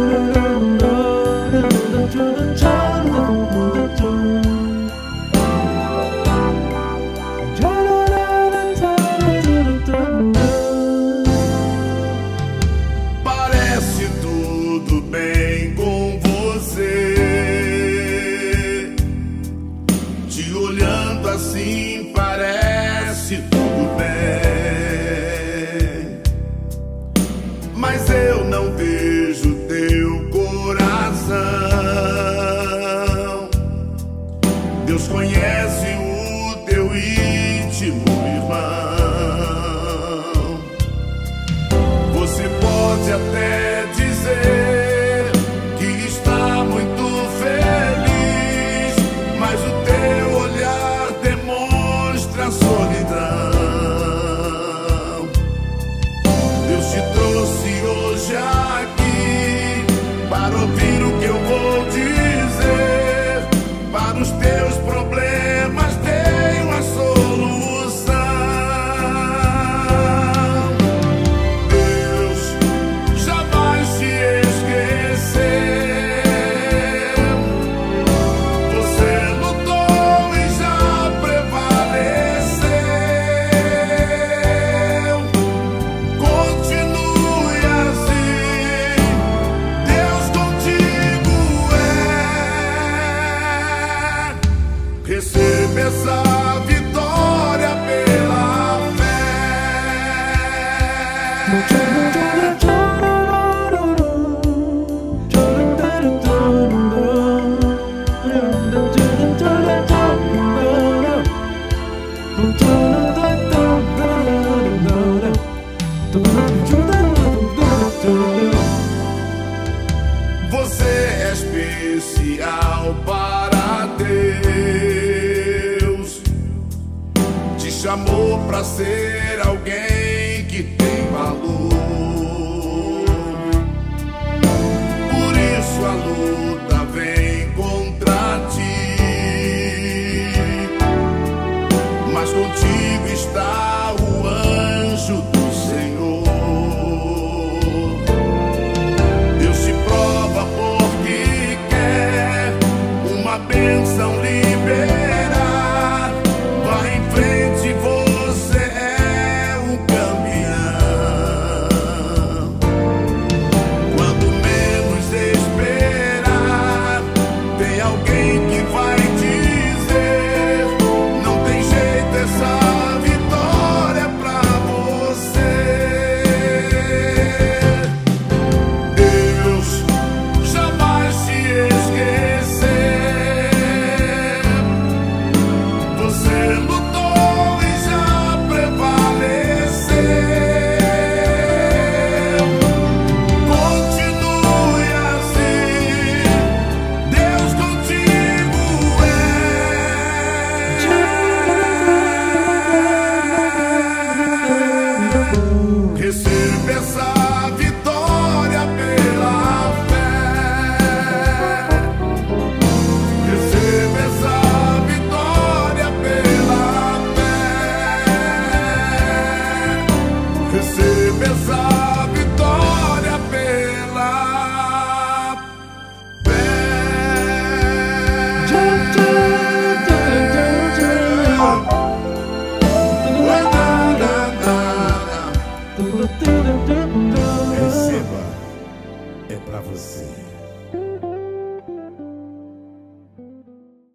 Parece tudo bem com você. Te olhando assim parece tudo bem, mas eu não vejo teu coração. Deus conhece o teu íntimo irmão. Você pode até dizer que está muito feliz, mas o teu olhar demonstra solidão. Deus te trouxe hoje aqui para ouvir o que eu vou dizer. Para os teus problemas tem uma solução. Deus jamais te esqueceu. Você lutou e já prevaleceu. Continue assim, Deus contigo é. Receba essa vitória pela fé. Você é especial para Deus. Te chamou para ser alguém que tem valor. Por isso a luta vem contra ti, mas contigo está o anjo do Senhor. Deus te prova porque quer uma bênção liberar. Vai em frente, você é um campeão. Quando menos esperar, tem alguém que vai dizer: não tem jeito, essa vitória é pra você. Deus jamais te esqueceu. Você lutou e já prevaleceu. Continue assim, Deus contigo é. Receba essa vitória pela fé. Receba essa vitória pela fé. Receba essa vitória pela fé. Receba, é pra você.